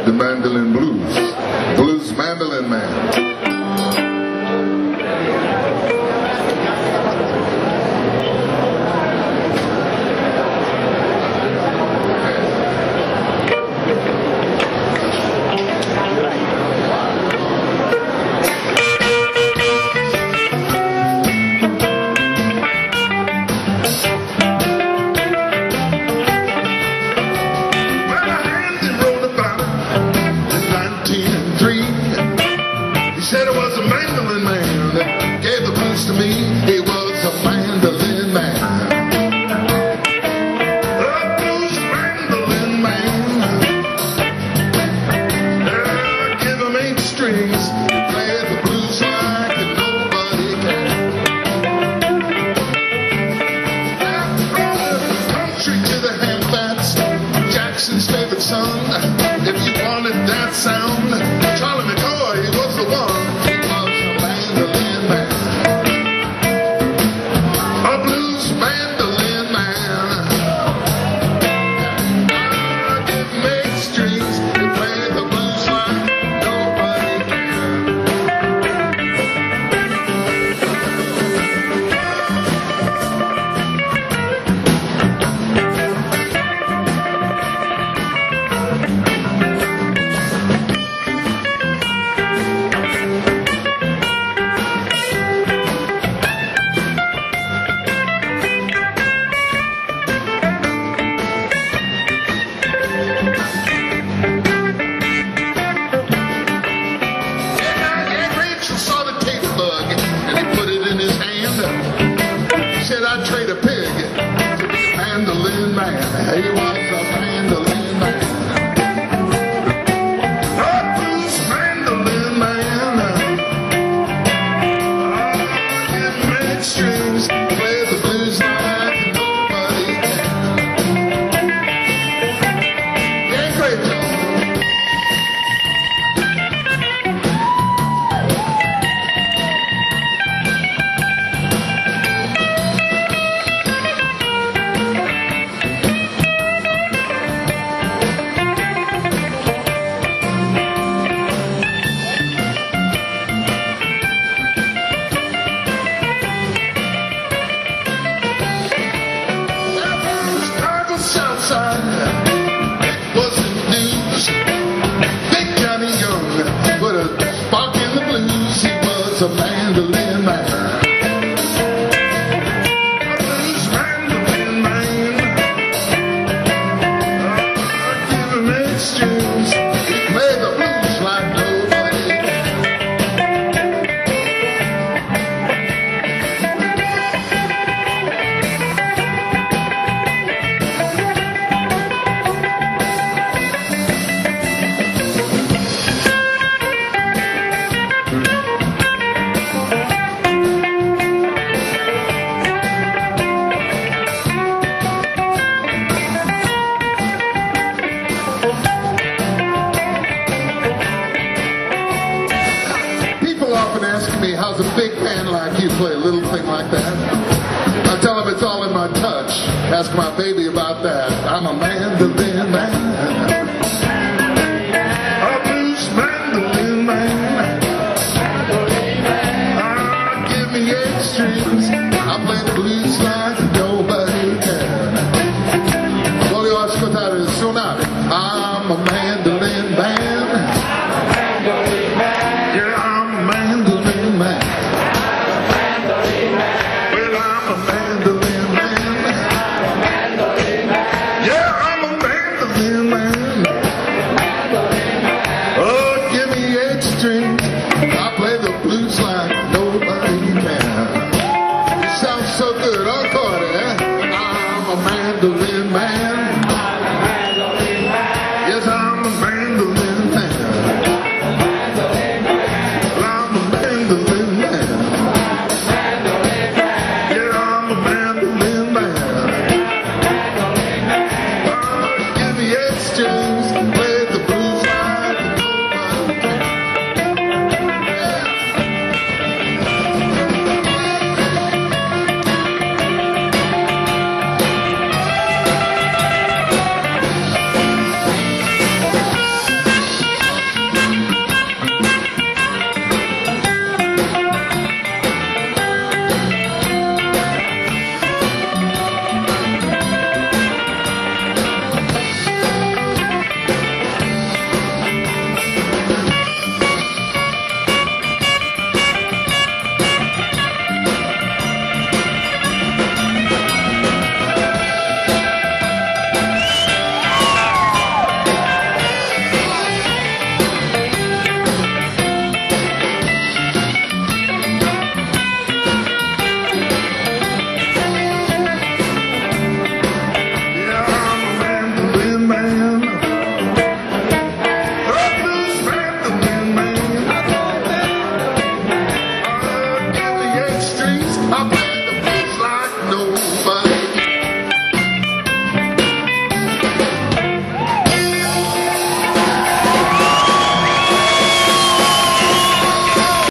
the mandolin blues. Blues Mandolin Man. Said it was a mandolin man that gave the blues to me. He was a mandolin man. A blues mandolin man. Give him 8 strings, play the blues like nobody can. From the country to the ham-fats, Jackson's favorite son. If you wanted that sound, Charlie McCoy, he was the one. Said I'd trade a pig to be a mandolin man. He was a mandolin man. A blues mandolin man. Give me strings, play the blues like nobody can. Yeah, great job. It wasn't news. Big Johnny Young put a spark in the blues. He was a mandolin man. A blues mandolin man. Give him 8 strings. He played the blues like nobody can. Often ask me, how's a big band like you play a little thing like that? I tell them it's all in my touch. Ask my baby about that. I'm a mandolin man. A blues mandolin man. Give me 8 strings. I play the blues like nobody can. Voglio ascoltare il suonare. I'm a mandolin.